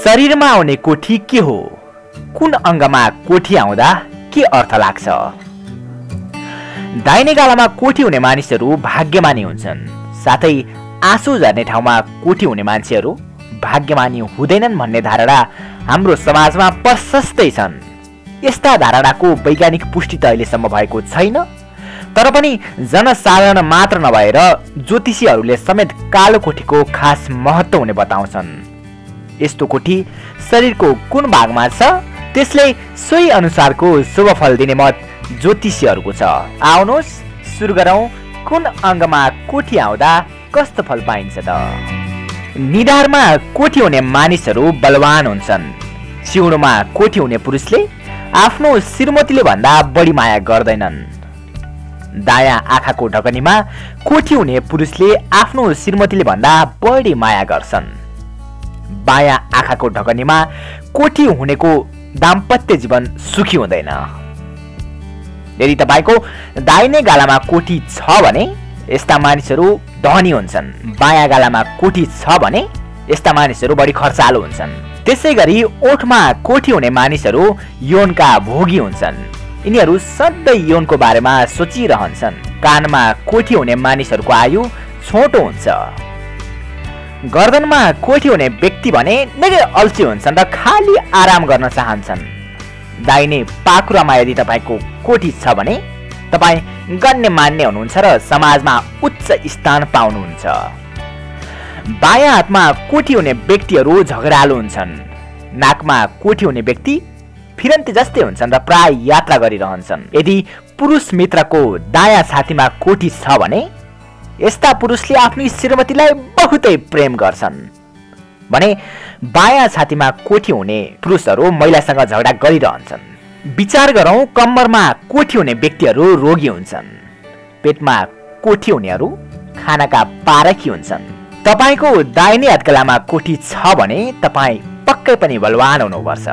शरीरमा आउने कोठी के हो? कुन अङ्गमा कोठी आउँदा के अर्थ लाग्छ? दाहिने गालामा कोठी हुने मानिसहरू भाग्यमानी हुन्छन्। साथै आँसु झर्ने ठाउँमा कोठी हुने मान्छेहरू भाग्यमानी हुँदैनन् भन्ने धारणा हाम्रो समाजमा प्रशस्तै छन्। यस्ता धारणाको वैज्ञानिक पुष्टि त अहिलेसम्म भएको छैन, तर पनि जनसाधारण मात्र नभएर ज्योतिषीहरूले समेत कालो कोठीको खास महत्त्व हुने बताउँछन्। यस्तो कोठी शरीरको कुन भागमा छ त्यसले सोही अनुसारको शुभ फल दिने मत ज्योतिषीहरूको छ। आउनुहोस् सुरु गरौँ, कुन अङ्गमा कोठी आउँदा कस्तो फल पाइन्छ त? निधारमा कोठी हुने मानिसहरू बलवान हुन्छन्। चिउडोमा कोठी हुने पुरुषले आफ्नो श्रीमतीले भन्दा बढी माया गर्दैनन्। दायाँ आँखाको ढकनीमा कोठी हुने पुरुषले आफ्नो श्रीमतीले भन्दा बढी माया गर्छन्। बायाँ आँखाको ढकनीमा कोठी हुनेको दाम्पत्य जीवन सुखी हुँदैन। यदि तपाईँको दाहिने गालामा कोठी छ भने यस्ता मानिसहरू धनी हुन्छन्। बायाँ गालामा कोठी छ भने यस्ता मानिसहरू बढी खर्चालु हुन्छन्। त्यसै गरी ओठमा कोठी हुने मानिसहरू यौनका भोगी हुन्छन्। यिनीहरू सधैँ यौनको बारेमा सोचिरहन्छन्। कानमा कोठी हुने मानिसहरूको आयु छोटो हुन्छ। गर्दनमा कोठी हुने व्यक्ति भने निकै अल्छी हुन्छन् र खाली आराम गर्न चाहन्छन्। दाहिने पाखुरामा यदि तपाईँको कोठी छ भने तपाईँ गण्यमान्य हुनुहुन्छ र समाजमा उच्च स्थान पाउनुहुन्छ। बायाँ हातमा कोठी हुने व्यक्तिहरू झगडालु हुन्छन्। नाकमा कोठी हुने व्यक्ति फिरन्ती जस्तै हुन्छन् र प्राय यात्रा गरिरहन्छन्। यदि पुरुष मित्रको दायाँ छातीमा कोठी छ भने यस्ता पुरुषले आफ्नो श्रीमतीलाई बहुतै प्रेम गर्छन् भने बायाँ छातीमा कोठी हुने पुरुषहरू महिलासँग झगडा गरिरहन्छन्। विचार गरौँ, कम्मरमा कोठी हुने व्यक्तिहरू रोगी हुन्छन्। पेटमा कोठी हुनेहरू खानाका पारखी हुन्छन्। तपाईँको दाहिने हातकलामा कोठी छ भने तपाईँ पक्कै पनि बलवान हुनुपर्छ।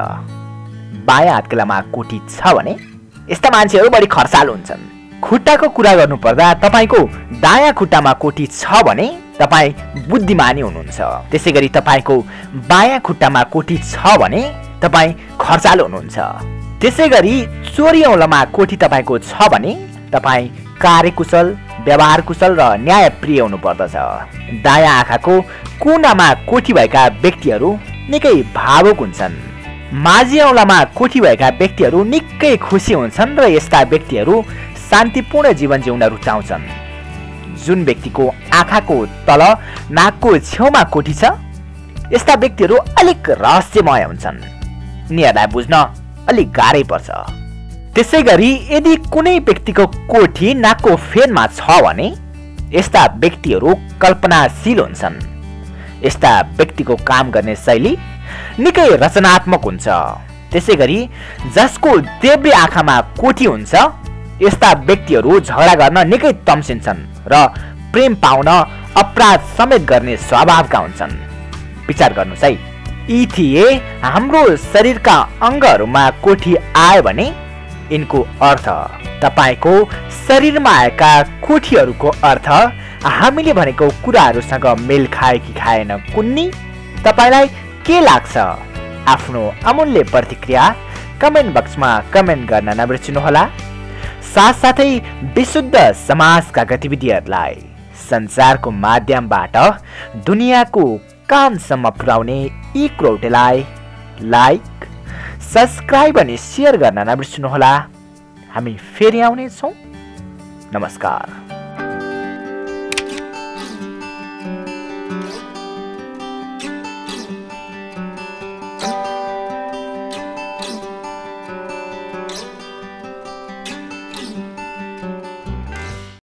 बायाँ हातकलामा कोठी छ भने यस्ता मान्छेहरू बढी खर्चालु हुन्छन्। खुट्टाको कुरा गर्नुपर्दा तपाईँको दायाँ खुट्टामा कोठी छ भने तपाईँ बुद्धिमानी हुनुहुन्छ। त्यसै गरी तपाईँको बायाँ खुट्टामा कोठी छ भने तपाईँ खर्चालु हुनुहुन्छ। त्यसै गरी चोरी औँलामा कोठी तपाईँको छ भने तपाईँ कार्यकुशल, व्यवहार कुशल र न्यायप्रिय हुनुपर्दछ। दायाँ आँखाको कुनामा कोठी भएका व्यक्तिहरू निकै भावुक हुन्छन्। माझी औँलामा कोठी भएका व्यक्तिहरू निकै खुसी हुन्छन् र यस्ता व्यक्तिहरू शान्तिपूर्ण जीवन जिउन रुचाउँछन्। जुन व्यक्तिको आँखाको तल नाकको छेउमा कोठी छ यस्ता व्यक्तिहरू अलिक रहस्यमय हुन्छन्। यिनीहरूलाई बुझ्न अलिक गाह्रै पर्छ। त्यसै गरी यदि कुनै व्यक्तिको कोठी नाकको फेनमा छ भने यस्ता व्यक्तिहरू कल्पनाशील हुन्छन्। यस्ता व्यक्तिको काम गर्ने शैली निकै रचनात्मक हुन्छ। त्यसै गरी जसको देब्रे आँखामा कोठी हुन्छ यस्ता व्यक्तिहरू झगडा गर्न निकै तम्सिन्छन् र प्रेम पाउन अपराध समेत गर्ने स्वभावका हुन्छन्। विचार गर्नुहोस् है, यी थिए हाम्रो शरीरका अङ्गहरूमा कोठी आयो भने यिनको अर्थ। तपाईँको शरीरमा आएका कोठीहरूको अर्थ हामीले भनेको कुराहरूसँग मेल खाए कि खाएन कुन्नी? तपाईँलाई के लाग्छ? आफ्नो अमूल्य प्रतिक्रिया कमेन्ट बक्समा कमेन्ट गर्न नबिर्सनुहोला। साथसाथै विशुद्ध समाजका गतिविधिहरूलाई सञ्चारको माध्यमबाट दुनियाँको कानसम्म पुर्याउने e.kurauteलाई लाइक, सब्सक्राइब अनि सेयर गर्न नबिर्सनुहोला। हामी फेरि आउनेछौँ। नमस्कार।